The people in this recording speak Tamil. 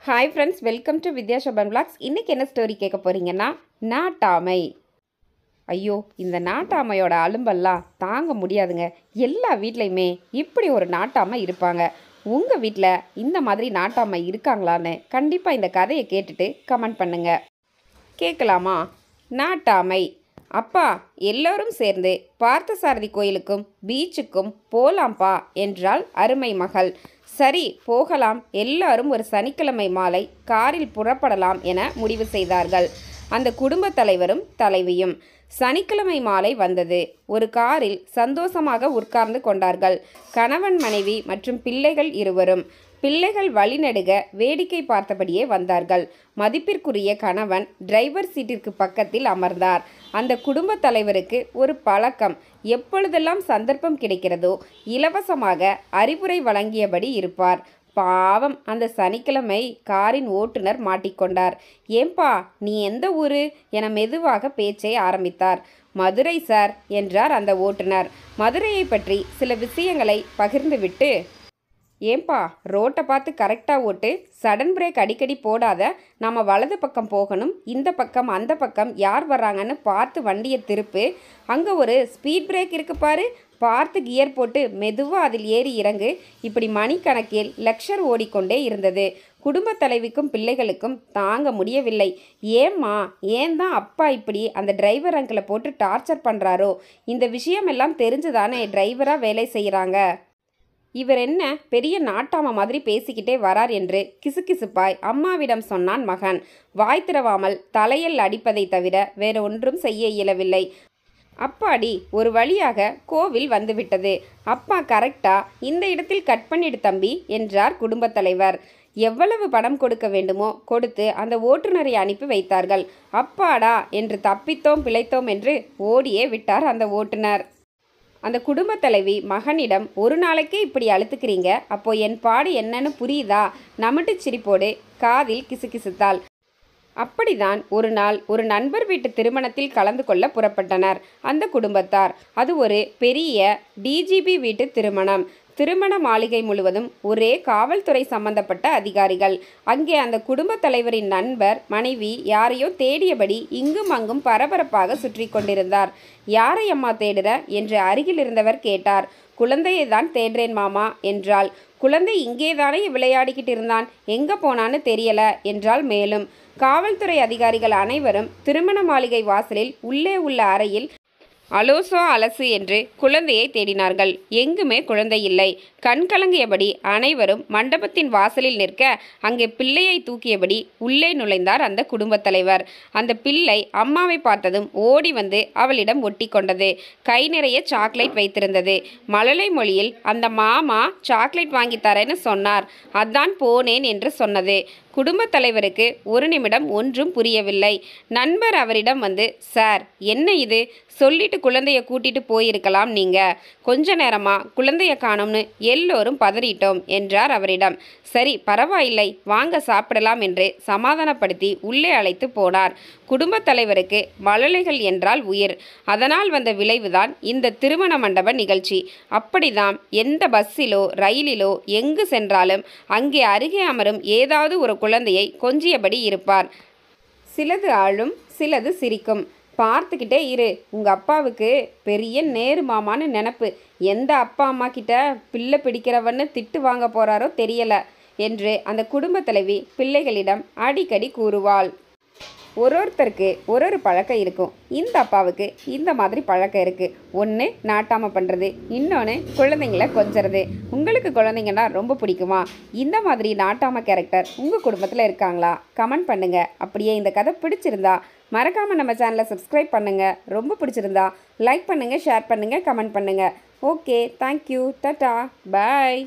Hi friends, welcome to Vidya Shoban vlogs. இன்றைக்கி என்ன ஸ்டோரி கேட்க போகிறீங்கன்னா, நாட்டாமை. ஐயோ, இந்த நாட்டாமையோட அலும்பெல்லாம் தாங்க முடியாதுங்க. எல்லா வீட்லேயுமே இப்படி ஒரு நாட்டாமை இருப்பாங்க. உங்கள் வீட்டில் இந்த மாதிரி நாட்டாமை இருக்காங்களான்னு கண்டிப்பாக இந்த கதையை கேட்டுட்டு கமெண்ட் பண்ணுங்க. கேட்கலாமா? நாட்டாமை. அப்பா, எல்லோரும் சேர்ந்து பார்த்தசாரதி கோயிலுக்கும் பீச்சுக்கும் போலாம்ப்பா என்றாள் அருமை மகள். சரி, போகலாம். எல்லாரும் ஒரு சனிக்கிழமை மாலை காரில் புறப்படலாம் என முடிவு செய்தார்கள். அந்த குடும்ப தலைவரும் தலைவியும். சனிக்கிழமை மாலை வந்தது. ஒரு காரில் சந்தோஷமாக உட்கார்ந்து கொண்டார்கள். கணவன், மனைவி மற்றும் பிள்ளைகள் இருவரும். பிள்ளைகள் வழிநெடுக வேடிக்கை பார்த்தபடியே வந்தார்கள். மதிப்பிற்குரிய கணவன் டிரைவர் சீட்டிற்கு பக்கத்தில் அமர்ந்தார். அந்த குடும்ப தலைவருக்கு ஒரு பழக்கம். எப்பொழுதெல்லாம் சந்தர்ப்பம் கிடைக்கிறதோ இலவசமாக அறிவுரை வழங்கியபடி இருப்பார். பாவம், அந்த சனிக்கிழமை காரின் ஓட்டுநர் மாட்டிக்கொண்டார். ஏம்பா, நீ எந்த ஊரு என மெதுவாக பேச்சை ஆரம்பித்தார். மதுரை சார் என்றார் அந்த ஓட்டுநர். மதுரையை பற்றி சில விஷயங்களை பகிர்ந்துவிட்டு, ஏம்பா, ரோட்டை பார்த்து கரெக்டாக ஓட்டு, சடன் பிரேக் அடிக்கடி போடாத, நம்ம வலது பக்கம் போகணும், இந்த பக்கம் அந்த பக்கம் யார் வர்றாங்கன்னு பார்த்து வண்டியை திருப்பு, அங்கே ஒரு ஸ்பீட் பிரேக் இருக்கு பாரு, பார்த்து கியர் போட்டு மெதுவாக அதில் ஏறி இறங்கு. இப்படி மணிக்கணக்கில் லெக்சர் ஓடிக்கொண்டே இருந்தது. குடும்ப தலைவிக்கும் பிள்ளைகளுக்கும் தாங்க முடியவில்லை. ஏம்மா, ஏன் தான் அப்பா இப்படி அந்த டிரைவர் அங்கிளை போட்டு டார்ச்சர் பண்ணுறாரோ? இந்த விஷயமெல்லாம் தெரிஞ்சுதானே டிரைவராக வேலை செய்கிறாங்க. இவர் என்ன பெரிய நாட்டாம மாதிரி பேசிக்கிட்டே வரார் என்று கிசுகிசுப்பாய் அம்மாவிடம் சொன்னான் மகன். வாய் திறவாமல் தலையில் அடிப்பதை தவிர வேறு ஒன்றும் செய்ய இயலவில்லை. அப்பாடி, ஒரு வழியாக கோவில் வந்துவிட்டது. அப்பா கரெக்டா இந்த இடத்தில் கட் பண்ணிடு தம்பி என்றார் குடும்ப தலைவர். எவ்வளவு பணம் கொடுக்க வேண்டுமோ கொடுத்து அந்த ஓட்டுநரை அனுப்பி வைத்தார்கள். அப்பாடா என்று தப்பித்தோம் பிழைத்தோம் என்று ஓடியே விட்டார் அந்த ஓட்டுநர். அந்த குடும்ப தலைவி மகனிடம், ஒரு நாளைக்கே இப்படி அழுத்துக்கிறீங்க, அப்போ என் பாடு என்னன்னு புரியுதா? நமிட்டு சிரிப்போடு காதில் கிசுகிசுத்தாள். அப்படிதான் ஒரு நாள் ஒரு நண்பர் வீட்டு திருமணத்தில் கலந்து கொள்ள புறப்பட்டனர் அந்த குடும்பத்தார். அது ஒரு பெரிய டிஜிபி வீட்டு திருமணம். திருமண மாளிகை முழுவதும் ஒரே காவல்துறை சம்பந்தப்பட்ட அதிகாரிகள். அங்கே அந்த குடும்ப தலைவரின் நண்பர் மனைவி யாரையோ தேடியபடி இங்கும் அங்கும் பரபரப்பாக சுற்றி கொண்டிருந்தார். யாரை அம்மா தேடுற என்று அருகில் இருந்தவர் கேட்டார். குழந்தையை தான் தேடுறேன் மாமா என்றாள். குழந்தை இங்கேதானே விளையாடிக்கிட்டு இருந்தான், எங்கே போனான்னு தெரியல என்றால். மேலும் காவல்துறை அதிகாரிகள் அனைவரும் திருமண மாளிகை வாசலில் உள்ளே உள்ள அறையில் அலோசோ அலசு என்று குழந்தையை தேடினார்கள். எங்குமே குழந்தை இல்லை. கண்கலங்கியபடி அனைவரும் மண்டபத்தின் வாசலில் நிற்க அங்கே பிள்ளையை தூக்கியபடி உள்ளே நுழைந்தார் அந்த குடும்ப தலைவர். அந்த பிள்ளை அம்மாவை பார்த்ததும் ஓடி வந்து அவளிடம் ஒட்டி கொண்டது. கை நிறைய சாக்லேட் வைத்திருந்தது. மழலை மொழியில் அந்த மாமா சாக்லேட் வாங்கி தரேன்னு சொன்னார், அதான் போனேன் என்று சொன்னது. குடும்ப தலைவருக்கு ஒரு நிமிடம் ஒன்றும் புரியவில்லை. நண்பர் அவரிடம் வந்து, சார், என்ன இது? சொல்லிட்டு குழந்தைய கூட்டிட்டு போயிருக்கலாம், நீங்க கொஞ்ச நேரமா குழந்தைய காணோம்னு எல்லோரும் பதறிட்டோம் என்றார் அவரிடம். சரி, பரவாயில்லை, வாங்க சாப்பிடலாம் என்று சமாதானப்படுத்தி உள்ளே அழைத்து போனார். குடும்ப தலைவருக்கு மழலைகள் என்றால் உயிர். அதனால் வந்த விளைவுதான் இந்த திருமண மண்டப நிகழ்ச்சி. அப்படிதான் எந்த பஸ்ஸிலோ ரயிலிலோ எங்கு சென்றாலும் அங்கே அருகே அமரும் ஏதாவது ஒரு குழந்தையை கொஞ்சியபடி இருப்பார். சிலது ஆளும், சிலது சிரிக்கும். பார்த்துக்கிட்டே இரு, உங்கள் அப்பாவுக்கு பெரிய நேரு மாமான்னு நினப்பு. எந்த அப்பா அம்மா கிட்ட பிள்ளை பிடிக்கிறவன்னு திட்டு வாங்க போகிறாரோ தெரியலை என்று அந்த குடும்ப தலைவி பிள்ளைகளிடம் அடிக்கடி கூறுவாள். ஒருத்தருக்கு ஒரு பழக்கம் இருக்கும். இந்த அப்பாவுக்கு இந்த மாதிரி பழக்கம் இருக்குது. ஒன்று நாட்டாமல் பண்ணுறது, இன்னொன்று குழந்தைங்கள கொஞ்சறது. உங்களுக்கு குழந்தைங்கன்னா ரொம்ப பிடிக்குமா? இந்த மாதிரி நாட்டாமல் கேரக்டர் உங்கள் குடும்பத்தில் இருக்காங்களா? கமெண்ட் பண்ணுங்கள். அப்படியே இந்த கதை பிடிச்சிருந்தா மறக்காமல் நம்ம சேனலை சப்ஸ்கிரைப் பண்ணுங்கள். ரொம்ப பிடிச்சிருந்தா லைக் பண்ணுங்கள், ஷேர் பண்ணுங்கள், கமெண்ட் பண்ணுங்கள். ஓகே, தேங்க்யூ, டாடா, பாய்.